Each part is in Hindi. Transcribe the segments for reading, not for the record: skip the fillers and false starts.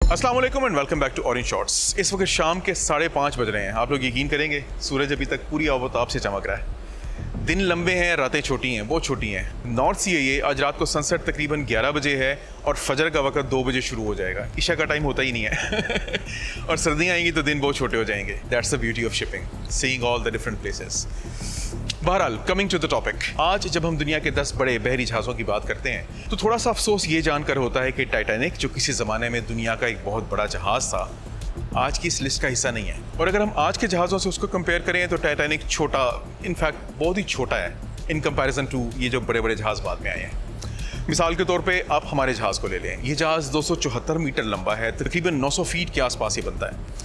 अस्सलाम वालेकुम and welcome back to Orange Shots. इस वक्त शाम के 5:30 बज रहे हैं। आप लोग यकीन करेंगे सूरज अभी तक पूरी आबोताब से चमक रहा है। दिन लंबे हैं, रातें छोटी हैं, बहुत छोटी हैं। नॉर्थ सी है ये। आज रात को सनसेट तकरीबन 11 बजे है और फजर का वक्त 2 बजे शुरू हो जाएगा। ईशा का टाइम होता ही नहीं है और सर्दियाँ आएंगी तो दिन बहुत छोटे हो जाएंगे। That's the beauty of shipping, seeing all the different places. बहरहाल, कमिंग टू द टॉपिक, आज जब हम दुनिया के 10 बड़े बहरी जहाज़ों की बात करते हैं तो थोड़ा सा अफसोस ये जानकर होता है कि टाइटैनिक, जो किसी ज़माने में दुनिया का एक बहुत बड़ा जहाज़ था, आज की इस लिस्ट का हिस्सा नहीं है। और अगर हम आज के जहाज़ों से उसको कंपेयर करें तो टाइटैनिक छोटा, इनफैक्ट बहुत ही छोटा है इन कंपैरिजन टू ये जो बड़े बड़े जहाज़ बाद में आए हैं। मिसाल के तौर पे आप हमारे जहाज़ को ले लें। ये जहाज़ 274 मीटर लंबा है, तकरीबन 900 फीट के आसपास ही बनता है।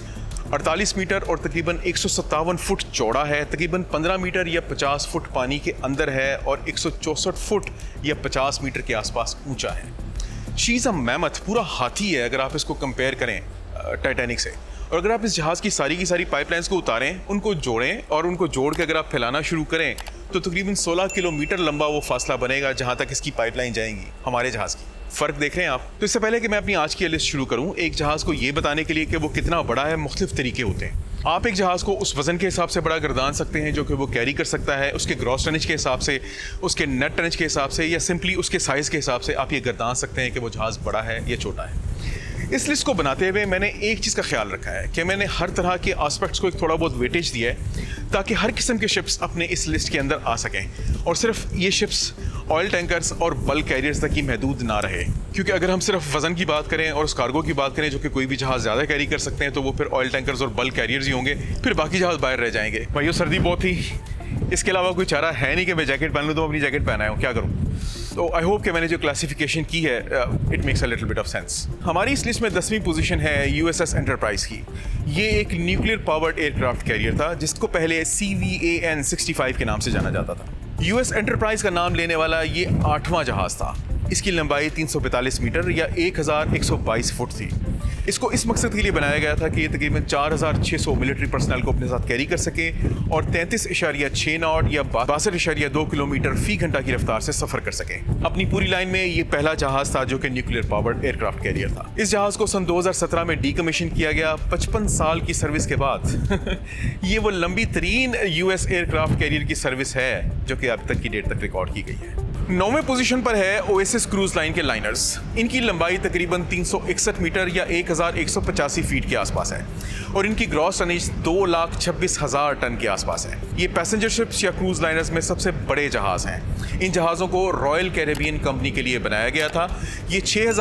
48 मीटर और तकरीबन 157 फुट चौड़ा है, तकरीबन 15 मीटर या 50 फुट पानी के अंदर है और 164 फुट या 50 मीटर के आसपास ऊंचा है। शी इज़ अ मैमथ, पूरा हाथी है अगर आप इसको कंपेयर करें टाइटैनिक से। और अगर आप इस जहाज़ की सारी पाइपलाइंस को उतारें, उनको जोड़ें और उनको जोड़ के अगर आप फैलाना शुरू करें तो तकरीबन 16 किलोमीटर लंबा वो फासला बनेगा जहाँ तक इसकी पाइपलाइन जाएंगी हमारे जहाज़ की। फ़र्क देख रहे हैं आप। तो इससे पहले कि मैं अपनी आज की लिस्ट शुरू करूँ, एक जहाज़ को ये बताने के लिए कि वो कितना बड़ा है, मुख्तलिफ तरीके होते हैं। आप एक जहाज़ को उस वज़न के हिसाब से बड़ा गर्दान सकते हैं जो कि वो कैरी कर सकता है, उसके ग्रॉस टनेज के हिसाब से, उसके नेट टनेज के हिसाब से, या सिंपली उसके साइज़ के हिसाब से आप ये गर्दान सकते हैं कि वो जहाज़ बड़ा है या छोटा है। इस लिस्ट को बनाते हुए मैंने एक चीज़ का ख्याल रखा है कि मैंने हर तरह के एस्पेक्ट्स को एक थोड़ा बहुत वेटेज दिया है ताकि हर किस्म के शिप्स अपने इस लिस्ट के अंदर आ सकें और सिर्फ ये शिप्स ऑयल टैंकर्स और बल्क कैरियर्स तक ही महदूद ना रहे। क्योंकि अगर हम सिर्फ वज़न की बात करें और उस कार्गो की बात करें जो कि कोई भी जहाज़ ज़्यादा कैरी कर सकते हैं तो वो फिर ऑयल टैंकर्स और बल्क कैरियर्स ही होंगे, फिर बाकी जहाज़ बाहर रह जाएंगे। भाइयों, सर्दी बहुत थी, इसके अलावा कोई चारा है नहीं कि मैं जैकेट पहन लूँ, तो अपनी जैकेट पहना हूँ, क्या करूँ। तो आई होप कि मैंने जो क्लासिफिकेशन की है it makes a little bit of sense. हमारी इस लिस्ट में 10वीं पोजीशन है USS एंटरप्राइज की। ये एक न्यूक्लियर पावर्ड एयरक्राफ्ट कैरियर था जिसको पहले CVAN 65 के नाम से जाना जाता था। US एंटरप्राइज का नाम लेने वाला ये 8वां जहाज़ था। इसकी लंबाई 345 मीटर या 1122 फुट थी। इसको इस मकसद के लिए बनाया गया था कि ये तकरीबन 4600 मिलिट्री पर्सनल को अपने साथ कैरी कर सके और 33.6 नॉट या 62.2 किलोमीटर फी घंटा की रफ्तार से सफ़र कर सके। अपनी पूरी लाइन में ये पहला जहाज़ था जो कि न्यूक्लियर पावर्ड एयरक्राफ्ट कैरियर था। इस जहाज़ को सन 2017 में डीकमीशन किया गया 55 साल की सर्विस के बाद। ये वो लंबी तरीन US एयरक्राफ्ट कैरियर की सर्विस है जो कि अब तक की डेट तक रिकॉर्ड की गई है। 9वें पोजीशन पर है ओएसिस क्रूज लाइन के लाइनर्स। इनकी लंबाई तकरीबन 361 मीटर या 1185 फीट के आसपास है और इनकी ग्रॉस टनेज 2,26,000 टन के आसपास है। ये पैसेंजर शिप्स या क्रूज लाइनर्स में सबसे बड़े जहाज़ हैं। इन जहाज़ों को रॉयल कैरेबियन कंपनी के लिए बनाया गया था। ये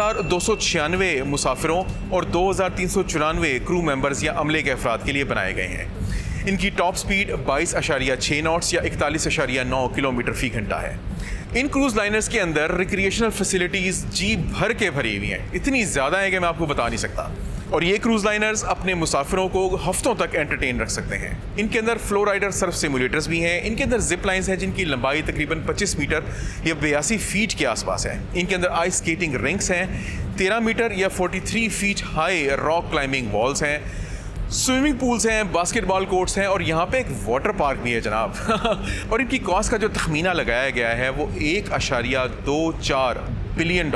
6,296 मुसाफिरों और 2,394 क्रू मेंबर्स या अमले के अफराद के लिए बनाए गए हैं। इनकी टॉप स्पीड 22.6 नॉट्स या 41.9 किलोमीटर फी घंटा है। इन क्रूज लाइनर्स के अंदर रिक्रिएशनल फैसिलिटीज़ जी भर के भरी हुई हैं, इतनी ज़्यादा है कि मैं आपको बता नहीं सकता। और ये क्रूज लाइनर्स अपने मुसाफिरों को हफ्तों तक एंटरटेन रख सकते हैं। इनके अंदर फ्लो राइडर सर्फ सिमुलेटर्स भी हैं। इनके अंदर जिप लाइन्स हैं जिनकी लंबाई तकरीबन 25 मीटर या 82 फीट के आसपास है। इनके अंदर आइस स्केटिंग रिंक्स हैं, 13 मीटर या 43 feet high rock climbing walls हैं, स्विमिंग पूल्स हैं, बास्केटबॉल कोर्ट्स हैं और यहाँ पे एक वाटर पार्क भी है जनाब। और इनकी कॉस्ट का जो तखमीना लगाया गया है वो $1.24 बिलियन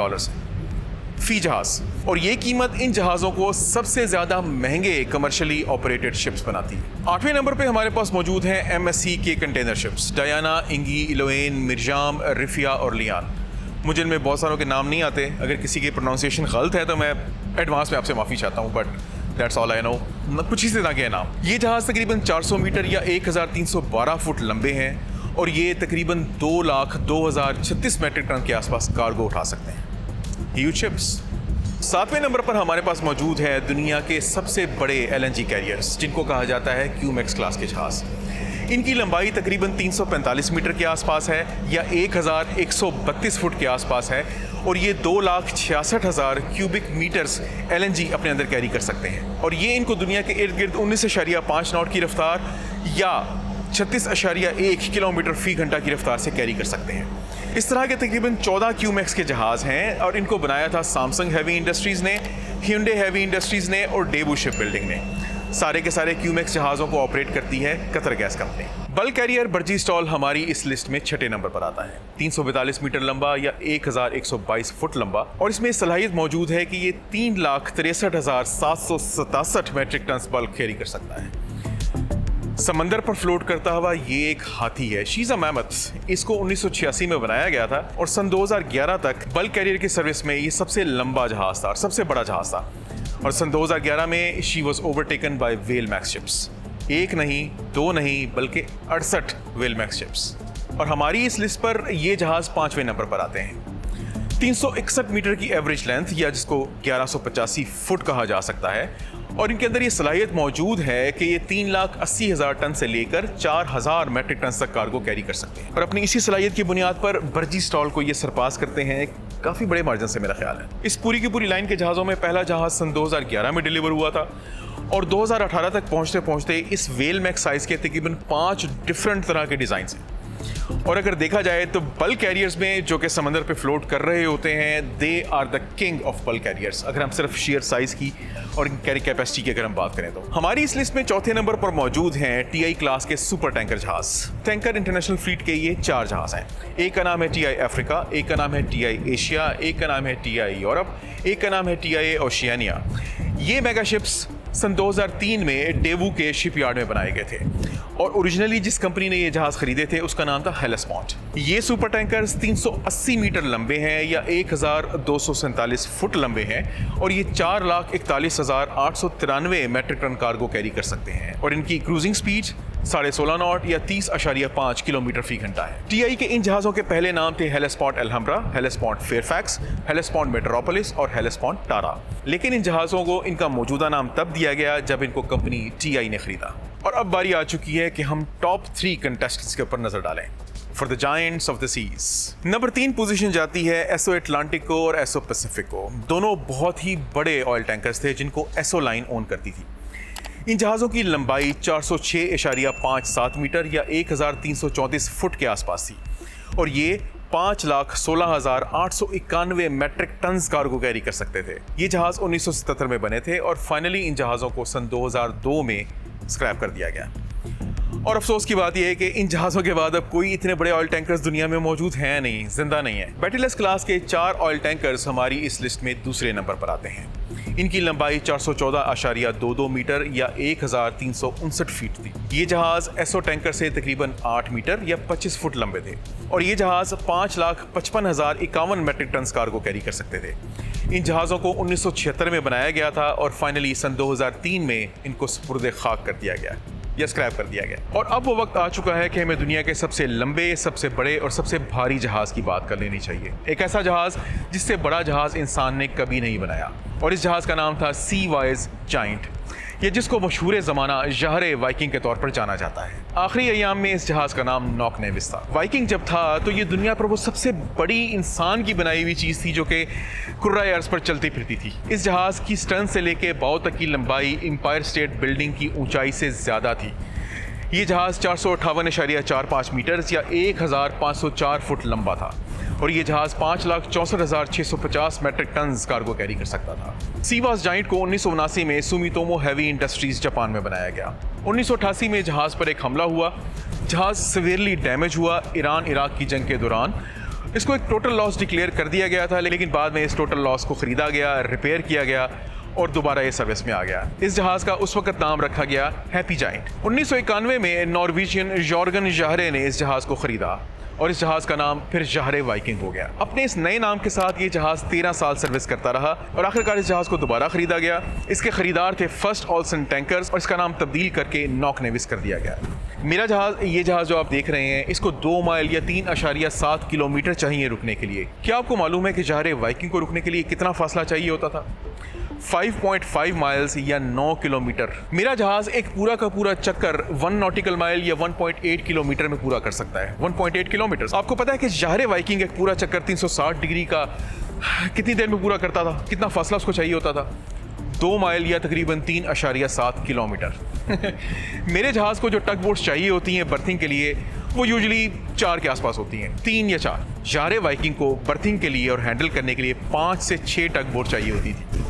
फी जहाज़। और ये कीमत इन जहाज़ों को सबसे ज़्यादा महंगे कमर्शियली ऑपरेटेड शिप्स बनाती है। 8वें नंबर पे हमारे पास मौजूद हैं MSC के container ships, Diana, Ingy, Eloane, Mirjam, Rifaya और लियान। मुझे इनमें बहुत सारों के नाम नहीं आते, अगर किसी की प्रोनाउंसिएशन गलत है तो मैं एडवांस में आपसे माफ़ी चाहता हूँ, but that's all I know. कुछ ही से ना के नाम। ये जहाज़ तकरीबन 400 मीटर या 1312 फुट लंबे हैं और ये तकरीबन 2,02,036 मेट्रिक टन के आसपास कार्गो उठा सकते हैं। Huge ships. 7वें नंबर पर हमारे पास मौजूद है दुनिया के सबसे बड़े LNG कैरियर्स जिनको कहा जाता है QMAX क्लास के जहाज़। इनकी लंबाई तकरीबन 345 मीटर के आसपास है या 1132 फुट के आसपास है और ये 2,66,000 क्यूबिक मीटर्स LNG अपने अंदर कैरी कर सकते हैं। और ये इनको दुनिया के इर्द गिर्द 19.5 नॉट की रफ्तार या 36.1 किलोमीटर फी घंटा की रफ्तार से कैरी कर सकते हैं। इस तरह के तकरीबन 14 QMAX के जहाज़ हैं और इनको बनाया था सैमसंग हैवी इंडस्ट्रीज़ ने, Hyundai हैवी इंडस्ट्रीज़ ने और डेबू शिप बिल्डिंग ने। सारे के सारे क्यूमेक्स जहाज़ों को ऑपरेट करती है Qatar gas company. Bulk carrier Berge Stahl हमारी इस लिस्ट में 6 नंबर पर आता है। 342 मीटर लंबा या 1122 फुट लंबा, और इसमें सलाहियत मौजूद है कि ये 3,63,767 मैट्रिक टन बल्क कैरी कर सकता है। समंदर पर फ्लोट करता हुआ ये एक हाथी है, शीज़ अ मैमथ। इसको 1986 में बनाया गया था और सन 2011 तक बल्क कैरियर की सर्विस में ये सबसे लंबा जहाज था और सबसे बड़ा जहाज था। और सन 2011 में she was overtaken by Valemax ships. एक नहीं, दो नहीं, बल्कि 68 व्हेल मैक्स शिप्स। और हमारी इस लिस्ट पर ये जहाज 5वें नंबर पर आते हैं। 361 मीटर की एवरेज लेंथ, या जिसको 1185 फुट कहा जा सकता है, और इनके अंदर ये सलाहियत मौजूद है कि ये 3,80,000 टन से लेकर 4,000 मैट्रिक टन तक कार्गो कैरी कर सकते हैं। और अपनी इसी सलाहियत की बुनियाद पर बर्जीस्टॉल को ये सरपास करते हैं काफ़ी बड़े मार्जिन से, मेरा ख्याल है। इस पूरी की पूरी लाइन के जहाज़ों में पहला जहाज़ सन 2011 में डिलीवर हुआ था और 2018 तक पहुँचते पहुँचते इस व्हेल मैक्स साइज़ के तकरीबन 5 डिफरेंट तरह के डिज़ाइन हैं। और अगर देखा जाए तो बल्क कैरियर्स में जो कि समंदर पे फ्लोट कर रहे होते हैं, they are the king of bulk carriers. अगर हम सिर्फ शेयर साइज की और कैरी कैपेसिटी की अगर हम बात करें तो हमारी इस लिस्ट में 4थे नंबर पर मौजूद हैं टीआई क्लास के सुपर टैंकर जहाज। टैंकर इंटरनेशनल फ्लीट के ये 4 जहाज हैं। एक का नाम है टीआई अफ्रीका, एक का नाम है टीआई एशिया, एक का नाम है टीआई यूरोप, एक का नाम है टीआई ओशियानिया। ये मेगा शिप्स सन 2003 में डेवू के शिपयार्ड में बनाए गए थे और ओरिजिनली जिस कंपनी ने ये जहाज खरीदे थे उसका नाम था हेलेस्पॉन्ट। ये सुपर टैंकर्स 380 मीटर लंबे हैं या 1,247 फुट लंबे हैं और ये 4,41,893 मैट्रिक टन कार्गो कैरी कर सकते हैं और इनकी क्रूजिंग स्पीड 16.5 नॉट या 30.5 किलोमीटर फी घंटा है। टीआई के इन जहाज़ों के पहले नाम थे हेलेस्पॉन्ट एल्हम्ब्रा, हेलेस्पॉन्ट फेयरफैक्स, हेलेस्पॉन्ट मेट्रोपोलिस और हेलेस्पॉन्ट टारा। लेकिन इन जहाज़ों को इनका मौजूदा नाम तब दिया गया जब इनको कंपनी टीआई ने खरीदा। और अब बारी आ चुकी है कि हम टॉप 3 कंटेस्टेंट्स के ऊपर नजर डालें for the giants of the seas. Number 3 position जाती है एसओ अटलांटिको और एसओ पैसिफिको। दोनों बहुत ही बड़े ऑयल टैंकर्स थे जिनको एसओ लाइन ओन करती थी। इन जहाज़ों की लंबाई 406.57 मीटर या 1,334 फुट के आसपास थी और ये 5,16,891 मैट्रिक टन कार्गो कैरी कर सकते थे। ये जहाज़ 1977 में बने थे और फाइनली इन जहाज़ों को सन 2002 में स्क्रैप कर दिया गया। और अफसोस की बात यह है कि इन जहाज़ों के बाद अब कोई इतने बड़े ऑयल टैंकर्स दुनिया में मौजूद हैं नहीं, जिंदा नहीं है। बैटलस क्लास के 4 ऑयल टैंकर्स हमारी इस लिस्ट में दूसरे नंबर पर आते हैं। इनकी लंबाई 414.22 मीटर या 1,359 फीट थी। ये जहाज़ एसओ टैंकर से तकरीबन 8 मीटर या 25 फुट लंबे थे और ये जहाज़ 5,55,051 मैट्रिक टन कार्गो कैरी कर सकते थे। इन जहाज़ों को 1976 में बनाया गया था और फाइनली सन 2003 में इनको सुपुर्द खाक कर दिया गया या स्क्रैप कर दिया गया। और अब वो वक्त आ चुका है कि हमें दुनिया के सबसे लंबे, सबसे बड़े और सबसे भारी जहाज़ की बात कर लेनी चाहिए। एक ऐसा जहाज़ जिससे बड़ा जहाज़ इंसान ने कभी नहीं बनाया और इस जहाज़ का नाम था सी वाइज जायंट, ये जिसको मशहूर ज़माना जहरे वाइकिंग के तौर पर जाना जाता है। आखिरी अयाम में इस जहाज़ का नाम नॉक नेविस था। वाइकिंग जब था तो ये दुनिया पर वो सबसे बड़ी इंसान की बनाई हुई चीज़ थी जो कि कुर्राए अर्ज़ पर चलती फिरती थी। इस जहाज़ की स्टर्न से लेके बाव तक की लंबाई एम्पायर स्टेट बिल्डिंग की ऊंचाई से ज़्यादा थी। ये जहाज़ 458.45 मीटर या 1,504 फुट लंबा था और ये जहाज़ 5,64,650 मैट्रिक टन कार्गो कैरी कर सकता था। सीवास जायंट को 1979 में सुमितोमो हैवी इंडस्ट्रीज जापान में बनाया गया। 1988 में जहाज़ पर एक हमला हुआ, जहाज़ सिवियरली डैमेज हुआ ईरान इराक की जंग के दौरान। इसको एक टोटल लॉस डिक्लेयर कर दिया गया था, लेकिन बाद में इस टोटल लॉस को ख़रीदा गया, रिपेयर किया गया और दोबारा ये सर्विस में आ गया। इस जहाज़ का उस वक्त नाम रखा गया हैप्पी जायंट। 1991 में नॉर्वेजियन जॉर्गन जाहरे ने इस जहाज़ को ख़रीदा और इस जहाज़ का नाम फिर जाहरे वाइकिंग हो गया। अपने इस नए नाम के साथ ये जहाज़ 13 साल सर्विस करता रहा और आखिरकार इस जहाज़ को दोबारा ख़रीदा गया। इसके ख़रीदार थे फर्स्ट ऑल्सन टैंकर्स और इसका नाम तब्दील करके नॉक नेविस कर दिया गया। मेरा जहाज़, ये जहाज़ जो आप देख रहे हैं, इसको 2 माइल या 3.7 किलोमीटर चाहिए रुकने के लिए। क्या आपको मालूम है कि जाहरे वाइकिंग को रुकने के लिए कितना फासला चाहिए होता था? 5.5 माइल्स या 9 किलोमीटर। मेरा जहाज़ एक पूरा का पूरा चक्कर 1 नॉटिकल माइल या 1.8 किलोमीटर में पूरा कर सकता है। 1.8 किलोमीटर। आपको पता है कि जाहरे वाइकिंग एक पूरा चक्कर 360 डिग्री का कितनी देर में पूरा करता था? कितना फासला उसको चाहिए होता था? 2 माइल या तकरीबन 3.7 किलोमीटर। मेरे जहाज़ को जो टग बोट्स चाहिए होती हैं बर्थिंग के लिए, वो यूजुअली 4 के आसपास होती हैं, 3 या 4। जाहरे वाइकिंग को बर्थिंग के लिए और हैंडल करने के लिए 5 से 6 टग बोट चाहिए होती थी।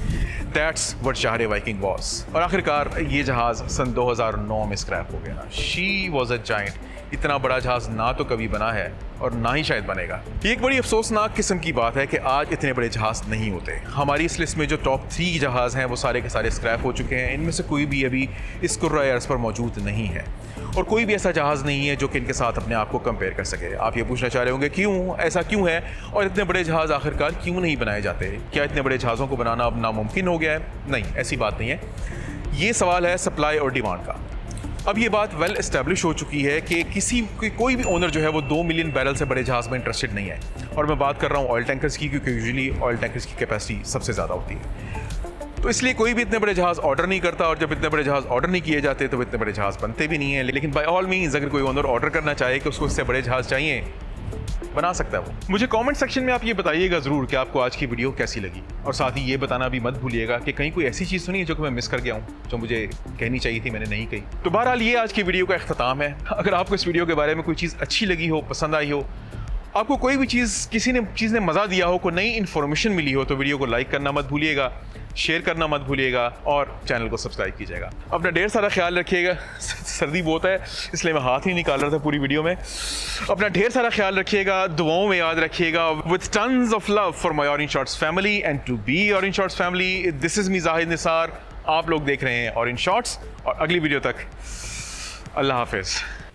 That's what Jahre Viking was. और आखिरकार ये जहाज़ सन 2009 में स्क्रैप हो गया। She was a giant. इतना बड़ा जहाज़ ना तो कभी बना है और ना ही शायद बनेगा। ये एक बड़ी अफसोसनाक किस्म की बात है कि आज इतने बड़े जहाज़ नहीं होते। हमारी इस लिस्ट में जो टॉप 3 जहाज़ हैं वो सारे के सारे स्क्रैप हो चुके हैं। इनमें से कोई भी अभी इस कुर्रा अर्ज़ पर मौजूद नहीं है और कोई भी ऐसा जहाज़ नहीं है जो कि इनके साथ अपने आप को कंपेयर कर सके। आप ये पूछना चाह रहे होंगे क्यों, ऐसा क्यों है और इतने बड़े जहाज़ आखिरकार क्यों नहीं बनाए जाते? क्या इतने बड़े जहाज़ों को बनाना अब नामुमकिन हो गया है? नहीं, ऐसी बात नहीं है। ये सवाल है सप्लाई और डिमांड का। अब ये बात वेल एस्टेब्लिश हो चुकी है कि कोई भी ओनर जो है वो 2 मिलियन बैरल से बड़े जहाज़ में इंटरेस्टेड नहीं है। और मैं बात कर रहा हूँ ऑयल टैंकर्स की, क्योंकि यूजुअली ऑयल टैंकर्स की कैपेसिटी सबसे ज़्यादा होती है। तो इसलिए कोई भी इतने बड़े जहाज़ ऑर्डर नहीं करता और जब इतने बड़े जहाज़ ऑर्डर नहीं किए जाते तो इतने बड़े जहाज़ बनते भी नहीं हैं। लेकिन बाय ऑल मीन्स अगर कोई ओनर ऑर्डर करना चाहे कि उसको इससे बड़े जहाज़ चाहिए, बना सकता है वो। मुझे कमेंट सेक्शन में आप ये बताइएगा ज़रूर कि आपको आज की वीडियो कैसी लगी और साथ ही ये बताना भी मत भूलिएगा कि कहीं कोई ऐसी चीज़ सुनी है जो कि मैं मिस कर गया हूँ, जो मुझे कहनी चाहिए थी मैंने नहीं कही। तो बहरहाल ये आज की वीडियो का इख्तिताम है। अगर आपको इस वीडियो के बारे में कोई चीज़ अच्छी लगी हो, पसंद आई हो, आपको कोई भी किसी ने मज़ा दिया हो, कोई नई इन्फॉर्मेशन मिली हो, तो वीडियो को लाइक करना मत भूलिएगा, शेयर करना मत भूलिएगा और चैनल को सब्सक्राइब कीजिएगा। अपना ढेर सारा ख्याल रखिएगा। सर्दी बहुत है इसलिए मैं हाथ ही निकाल रहा था पूरी वीडियो में। अपना ढेर सारा ख्याल रखिएगा, दुआओं में याद रखिएगा। With tons of love for my orange shorts family and to be orange shorts family, this is me Zahid Nisar. आप लोग देख रहे हैं ऑरेंज शॉर्ट्स और अगली वीडियो तक अल्लाह हाफिज़।